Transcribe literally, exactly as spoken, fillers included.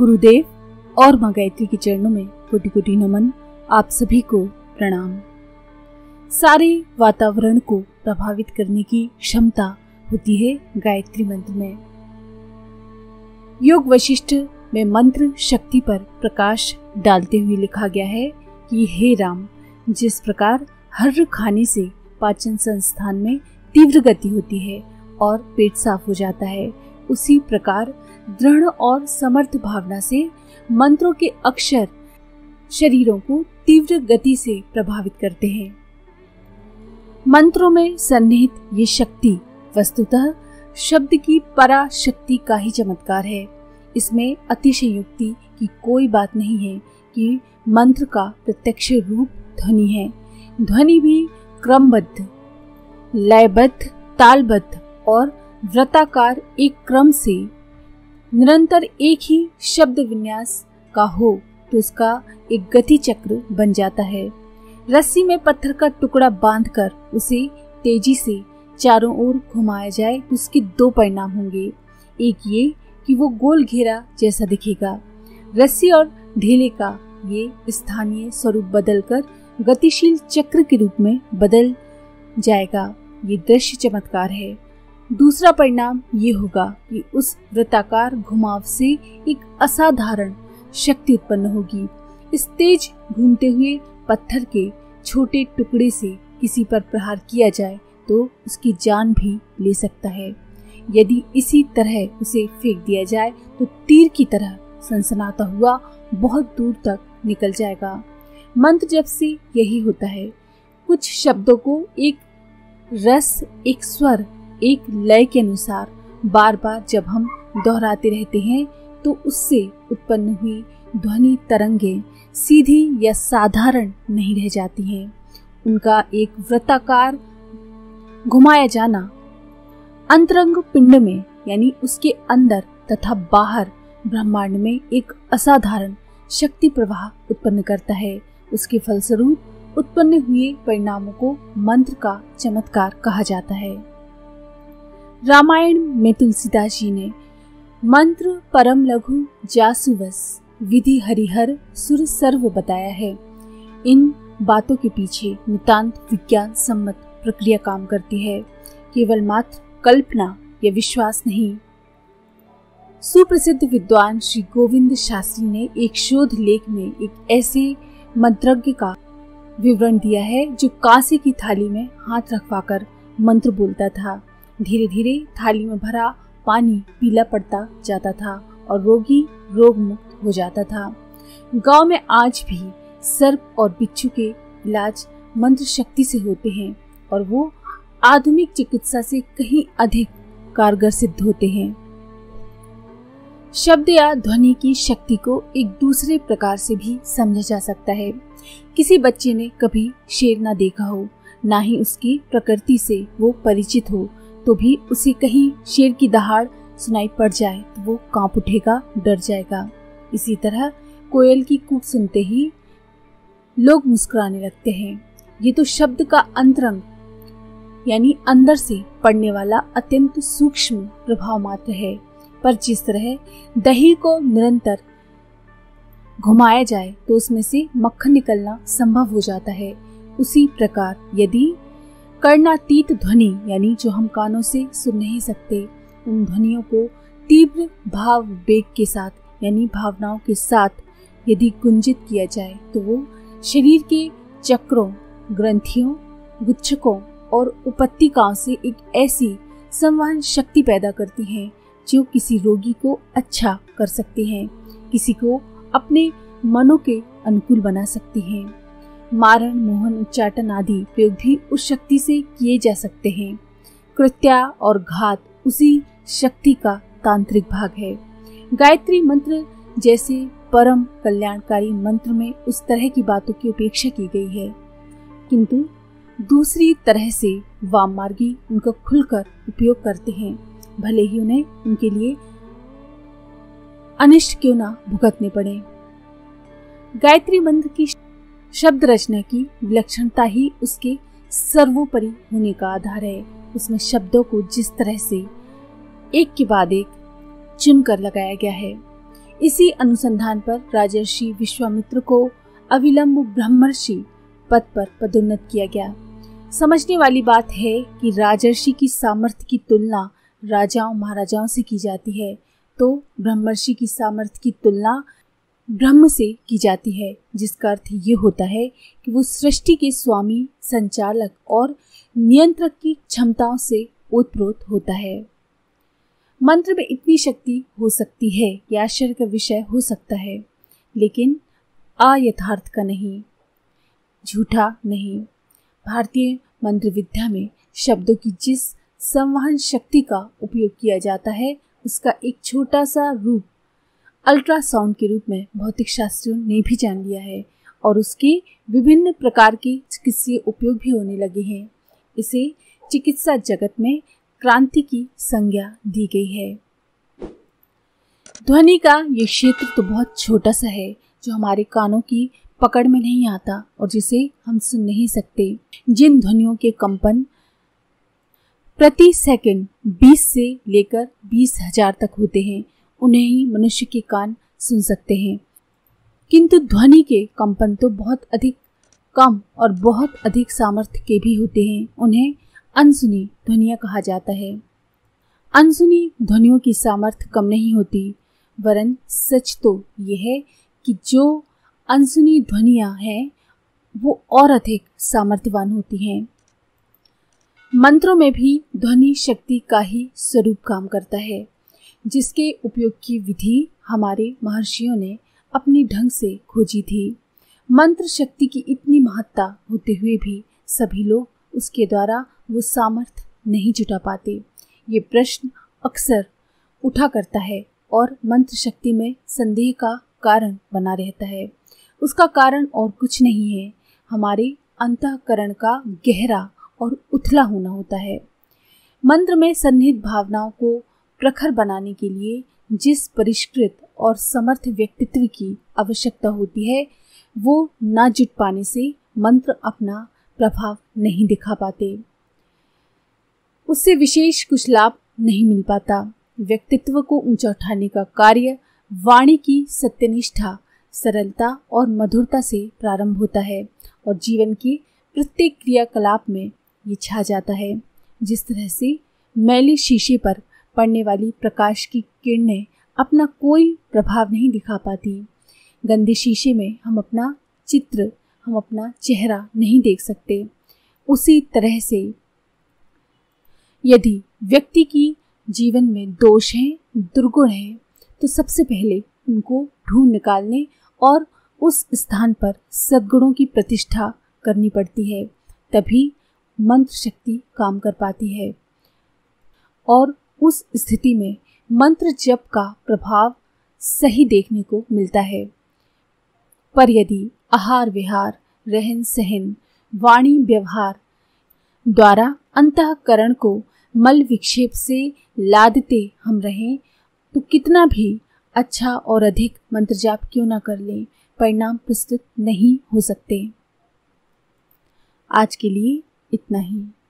गुरुदेव और मां गायत्री के चरणों में कोटि कोटि नमन। आप सभी को प्रणाम। सारे वातावरण को प्रभावित करने की क्षमता होती है गायत्री मंत्र में। योग वशिष्ठ में मंत्र शक्ति पर प्रकाश डालते हुए लिखा गया है कि हे राम, जिस प्रकार हर्र खाने से पाचन संस्थान में तीव्र गति होती है और पेट साफ हो जाता है, उसी प्रकार दृढ़ और समर्थ भावना से मंत्रों के अक्षर शरीरों को तीव्र गति से प्रभावित करते हैं। मंत्रों में सन्निहित ये शक्ति वस्तुतः शब्द की पराशक्ति का ही चमत्कार है। इसमें अतिशयोक्ति की कोई बात नहीं है कि मंत्र का प्रत्यक्ष रूप ध्वनि है। ध्वनि भी क्रमबद्ध, लयबद्ध, तालबद्ध और वृत्ताकार एक क्रम से निरंतर एक ही शब्द विन्यास का हो तो उसका एक गति चक्र बन जाता है। रस्सी में पत्थर का टुकड़ा बांधकर उसे तेजी से चारों ओर घुमाया जाए तो उसके दो परिणाम होंगे। एक ये कि वो गोल घेरा जैसा दिखेगा। रस्सी और ढेले का ये स्थानीय स्वरूप बदलकर गतिशील चक्र के रूप में बदल जाएगा। ये दृश्य चमत्कार है। दूसरा परिणाम ये होगा कि उस वृत्ताकार घुमाव से एक असाधारण शक्ति उत्पन्न होगी। इस तेज घूमते हुए पत्थर के छोटे टुकड़े से किसी पर प्रहार किया जाए तो उसकी जान भी ले सकता है। यदि इसी तरह उसे फेंक दिया जाए तो तीर की तरह सनसनाता हुआ बहुत दूर तक निकल जाएगा। मंत्र जप से यही होता है। कुछ शब्दों को एक रस, एक स्वर, एक लय के अनुसार बार बार जब हम दोहराते रहते हैं तो उससे उत्पन्न हुई ध्वनि तरंगे सीधी या साधारण नहीं रह जाती हैं। उनका एक वृत्ताकार घुमाया जाना अंतरंग पिंड में यानी उसके अंदर तथा बाहर ब्रह्मांड में एक असाधारण शक्ति प्रवाह उत्पन्न करता है। उसके फलस्वरूप उत्पन्न हुए परिणामों को मंत्र का चमत्कार कहा जाता है। रामायण में तुलसीदास जी ने मंत्र परम लघु जासुवस विधि हरिहर सुर सर्व बताया है। इन बातों के पीछे नितांत विज्ञान सम्मत प्रक्रिया काम करती है, केवल मात्र कल्पना या विश्वास नहीं। सुप्रसिद्ध विद्वान श्री गोविंद शास्त्री ने एक शोध लेख में एक ऐसे मंत्रज्ञ का विवरण दिया है जो कांसे की थाली में हाथ रखवाकर मंत्र बोलता था। धीरे धीरे थाली में भरा पानी पीला पड़ता जाता था और रोगी रोग मुक्त हो जाता था। गांव में आज भी सर्प और बिच्छू के इलाज मंत्र शक्ति से होते हैं और वो आधुनिक चिकित्सा से कहीं अधिक कारगर सिद्ध होते हैं। शब्द या ध्वनि की शक्ति को एक दूसरे प्रकार से भी समझा जा सकता है। किसी बच्चे ने कभी शेर ना देखा हो, ना ही उसकी प्रकृति से वो परिचित हो, तो भी उसे कहीं शेर की दहाड़ सुनाई पड़ जाए तो वो कांप उठेगा, डर जाएगा। इसी तरह कोयल की कूक सुनते ही लोग मुस्कुराने लगते हैं। ये तो शब्द का अंतरंग यानी अंदर से पड़ने वाला अत्यंत सूक्ष्म प्रभाव मात्र है। पर जिस तरह दही को निरंतर घुमाया जाए तो उसमें से मक्खन निकलना संभव हो जाता है, उसी प्रकार यदि कर्णातीत ध्वनि यानी जो हम कानों से सुन नहीं सकते, उन ध्वनियों को तीव्र भाव वेग के साथ यानी भावनाओं के साथ यदि गुंजित किया जाए तो वो शरीर के चक्रों, ग्रंथियों, गुच्छकों और उपत्तिकाओं से एक ऐसी संवहन शक्ति पैदा करती हैं जो किसी रोगी को अच्छा कर सकती हैं, किसी को अपने मनों के अनुकूल बना सकती हैं। मारण, मोहन, उच्चाटन आदि प्रयोग भी उस शक्ति से किए जा सकते हैं। कृत्या और घात उसी शक्ति का तांत्रिक भाग है। गायत्री मंत्र जैसे परम कल्याणकारी मंत्र में उस तरह की बातों की उपेक्षा की गई है, किंतु दूसरी तरह से वाममार्गी उनका खुलकर उपयोग करते हैं, भले ही उन्हें उनके लिए अनिष्ट क्यों ना भुगतने पड़े। गायत्री मंत्र की शब्द रचना की विलक्षणता ही उसके सर्वोपरि होने का आधार है। उसमें शब्दों को जिस तरह से एक के बाद एक चुनकर लगाया गया है, इसी अनुसंधान पर राजर्षि विश्वामित्र को अविलंब ब्रह्मर्षि पद पर पदोन्नत किया गया। समझने वाली बात है कि राजर्षि की सामर्थ्य की तुलना राजाओं महाराजाओं से की जाती है, तो ब्रह्मर्षि की सामर्थ्य की तुलना ब्रह्म से की जाती है, जिसका अर्थ ये होता है कि वो सृष्टि के स्वामी, संचालक और नियंत्रक की क्षमताओं से ओतप्रोत होता है। मंत्र में इतनी शक्ति हो सकती है कि आश्चर्य का विषय हो सकता है, लेकिन अयथार्थ का नहीं, झूठा नहीं। भारतीय मंत्र विद्या में शब्दों की जिस संवहन शक्ति का उपयोग किया जाता है, उसका एक छोटा सा रूप अल्ट्रासाउंड के रूप में भौतिक शास्त्रियों ने भी जान लिया है और उसके विभिन्न प्रकार के चिकित्सीय उपयोग भी होने लगे हैं। इसे चिकित्सा जगत में क्रांति की संज्ञा दी गई है। ध्वनि का ये क्षेत्र तो बहुत छोटा सा है, जो हमारे कानों की पकड़ में नहीं आता और जिसे हम सुन नहीं सकते। जिन ध्वनियों के कंपन प्रति सेकंड बीस से लेकर बीस हजार तक होते हैं, उन्हें ही मनुष्य के कान सुन सकते हैं। किंतु ध्वनि के कंपन तो बहुत अधिक कम और बहुत अधिक सामर्थ्य के भी होते हैं, उन्हें अनसुनी ध्वनियाँ कहा जाता है। अनसुनी ध्वनियों की सामर्थ्य कम नहीं होती, वरन सच तो यह है कि जो अनसुनी ध्वनियाँ हैं वो और अधिक सामर्थ्यवान होती हैं। मंत्रों में भी ध्वनि शक्ति का ही स्वरूप काम करता है, जिसके उपयोग की विधि हमारे महर्षियों ने अपने ढंग से खोजी थी। मंत्र शक्ति की इतनी महत्ता होते हुए भी सभी लोग उसके द्वारा वो सामर्थ्य नहीं जुटा पाते। ये प्रश्न अक्सर उठा करता है और मंत्र शक्ति में संदेह का कारण बना रहता है। उसका कारण और कुछ नहीं है, हमारे अंतःकरण का गहरा और उथला होना होता है। मंत्र में सन्निहित भावनाओं को प्रखर बनाने के लिए जिस परिष्कृत और समर्थ व्यक्तित्व की आवश्यकता होती है, वो ना जुट पाने से मंत्र अपना प्रभाव नहीं दिखा पाते, उससे विशेष कुछ लाभ नहीं मिल पाता। व्यक्तित्व को ऊंचा उठाने का कार्य वाणी की सत्यनिष्ठा, सरलता और मधुरता से प्रारंभ होता है और जीवन के प्रत्येक क्रियाकलाप में ये छा जाता है। जिस तरह से मैले शीशे पर पड़ने वाली प्रकाश की किरणें अपना कोई प्रभाव नहीं दिखा पाती, गंदे शीशे में हम अपना चित्र, हम अपना चेहरा नहीं देख सकते। उसी तरह से यदि व्यक्ति की जीवन में दोष हैं, दुर्गुण हैं, तो सबसे पहले उनको ढूंढ निकालने और उस स्थान पर सद्गुणों की प्रतिष्ठा करनी पड़ती है, तभी मंत्र शक्ति काम कर पाती है। और उस स्थिति में मंत्र जप का प्रभाव सही देखने को मिलता है। पर यदि आहार विहार, रहन सहन, वाणी व्यवहार द्वारा अंतःकरण को मल विक्षेप से लादते हम रहें, तो कितना भी अच्छा और अधिक मंत्र जाप क्यों ना कर लें, परिणाम प्रस्तुत नहीं हो सकते। आज के लिए इतना ही।